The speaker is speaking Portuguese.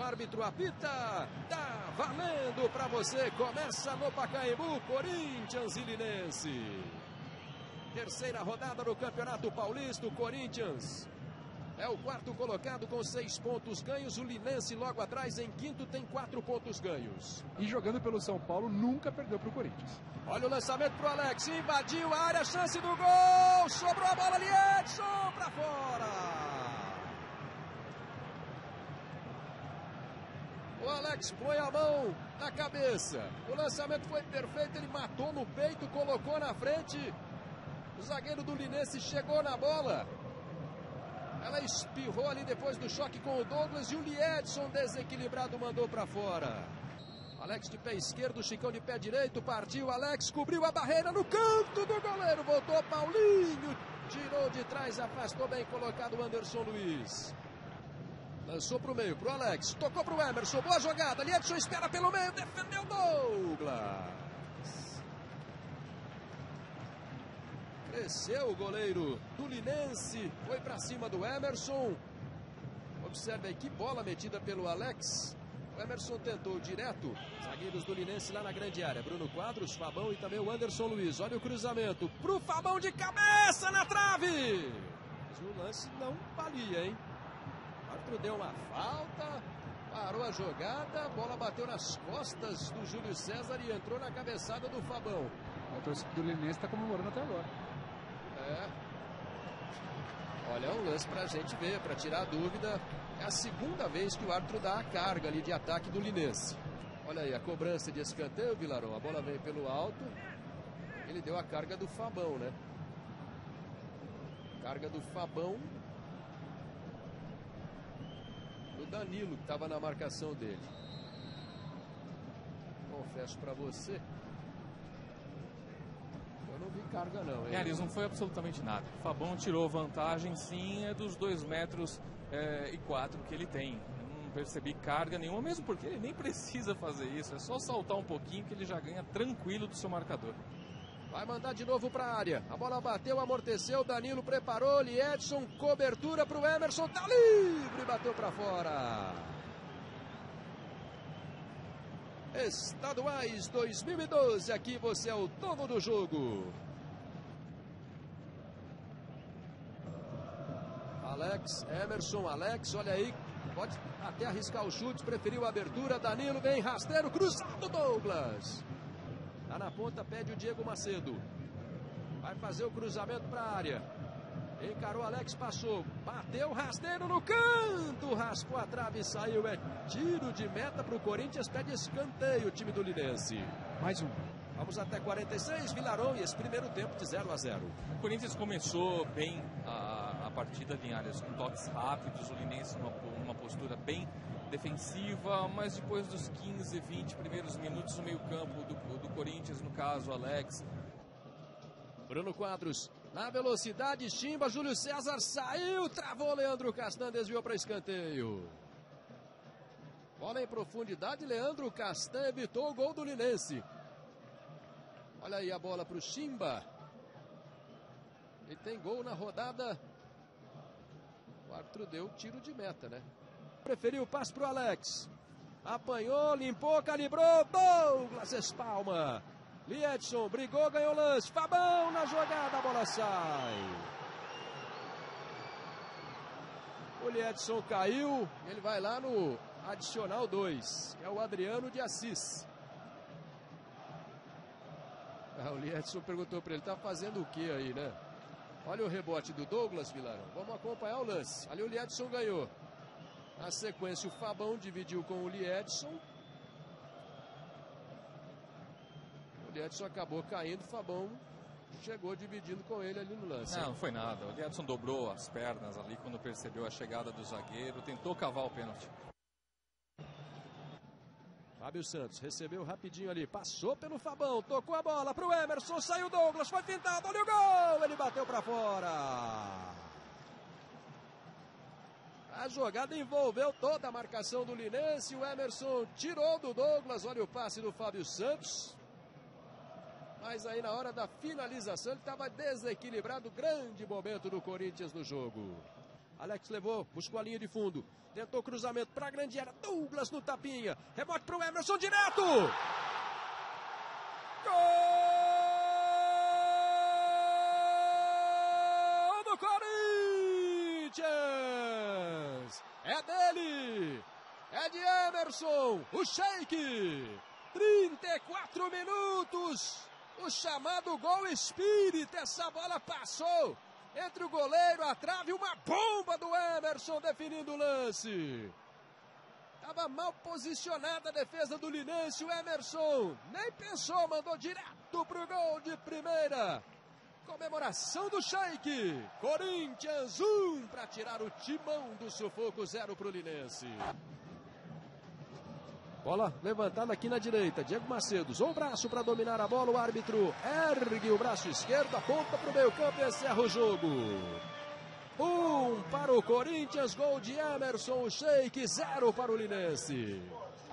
árbitro apita, tá valendo para você. Começa no Pacaembu, Corinthians e Linense. Terceira rodada do Campeonato Paulista, o Corinthians é o quarto colocado com 6 pontos ganhos. O Linense logo atrás em quinto tem 4 pontos ganhos. E jogando pelo São Paulo, nunca perdeu para o Corinthians. Olha o lançamento pro Alex, invadiu a área, chance do gol, sobrou a bola ali, Edson para fora. O Alex põe a mão na cabeça. O lançamento foi perfeito, ele matou no peito, colocou na frente. O zagueiro do Linense chegou na bola. Ela espirrou ali depois do choque com o Douglas e o Liedson desequilibrado mandou para fora. Alex de pé esquerdo, Chicão de pé direito, partiu, Alex cobriu a barreira no canto do goleiro, voltou Paulinho, tirou de trás, afastou bem colocado o Anderson Luiz. Lançou para o meio, para o Alex, tocou para o Emerson, boa jogada, Liedson espera pelo meio, defendeu Douglas. Cresceu o goleiro do Linense, foi para cima do Emerson. Observe aí que bola metida pelo Alex. O Emerson tentou direto, zagueiros do Linense lá na grande área. Bruno Quadros, Fabão e também o Anderson Luiz. Olha o cruzamento pro Fabão de cabeça na trave. Mas o lance não valia, hein? O árbitro deu uma falta, parou a jogada, a bola bateu nas costas do Júlio César e entrou na cabeçada do Fabão. A torcida do Linense está comemorando até agora. Olha, é um lance pra gente ver, pra tirar a dúvida. É a segunda vez que o árbitro dá a carga ali de ataque do Linense. Olha aí, a cobrança de escanteio, Vilarão. A bola veio pelo alto. Ele deu a carga do Fabão, né? Carga do Fabão. Do Danilo, que estava na marcação dele. Confesso pra você, não vi carga não, hein? Aliás, não foi absolutamente nada. O Fabão tirou vantagem, sim, é dos 2,4 metros que ele tem. Eu não percebi carga nenhuma, mesmo porque ele nem precisa fazer isso. É só saltar um pouquinho que ele já ganha tranquilo do seu marcador. Vai mandar de novo para a área. A bola bateu, amorteceu, Danilo preparou, Liedson, cobertura para o Emerson, tá livre, bateu para fora. Estaduais 2012, aqui você é o dono do jogo. Alex, Emerson, Alex, olha aí, pode até arriscar o chute, preferiu a abertura, Danilo vem rasteiro, cruzado Douglas. Tá na ponta, pede o Diego Macedo. Vai fazer o cruzamento para a área. Encarou Alex, passou, bateu rasteiro no canto, raspou a trave e saiu. É tiro de meta para o Corinthians, pede escanteio o time do Linense. Mais um. Vamos até 46, Vilarão, e esse primeiro tempo de 0-0. O Corinthians começou bem a partida em áreas com toques rápidos, o Linense numa postura bem defensiva, mas depois dos 15, 20 primeiros minutos no meio campo do Corinthians, no caso Alex. Bruno Quadros, na velocidade, chimba, Júlio César saiu, travou, Leandro Castan, desviou para escanteio. Bola em profundidade, Leandro Castan evitou o gol do Linense. Olha aí a bola para o Chimba. Ele tem gol na rodada. O árbitro deu tiro de meta, né? Preferiu o passe para o Alex. Apanhou, limpou, calibrou, Douglas espalma. Liedson brigou, ganhou lance. Fabão na jogada, a bola sai. O Liedson caiu, ele vai lá no adicional 2, que é o Adriano de Assis. O Liedson perguntou para ele, tá fazendo o que aí, né? Olha o rebote do Douglas, Vilarão. Vamos acompanhar o lance. Ali o Liedson ganhou. Na sequência, o Fabão dividiu com o Liedson. O Liedson acabou caindo, o Fabão chegou dividindo com ele ali no lance. Não foi nada. O Liedson dobrou as pernas ali quando percebeu a chegada do zagueiro, tentou cavar o pênalti. Fábio Santos recebeu rapidinho ali, passou pelo Fabão, tocou a bola pro Emerson, saiu Douglas, foi pintado, olha o gol, ele bateu para fora. A jogada envolveu toda a marcação do Linense, o Emerson tirou do Douglas, olha o passe do Fábio Santos. Mas aí na hora da finalização ele estava desequilibrado, grande momento do Corinthians no jogo. Alex levou, buscou a linha de fundo. Tentou cruzamento para a grande área. Douglas no tapinha. Rebote para o Emerson direto. Gol do Corinthians! É dele! É de Emerson, o Sheik. 34 minutos. O chamado gol espírita. Essa bola passou entre o goleiro, a trave, uma bomba do Emerson definindo o lance. Estava mal posicionada a defesa do Linense, o Emerson nem pensou, mandou direto pro gol de primeira. Comemoração do Sheik. Corinthians 1 para tirar o timão do sufoco, 0 pro Linense. Bola levantada aqui na direita, Diego Macedo usou o braço para dominar a bola, o árbitro ergue o braço esquerdo, aponta para o meio campo e encerra o jogo. 1 para o Corinthians, gol de Emerson, o Sheik, 0 para o Linense.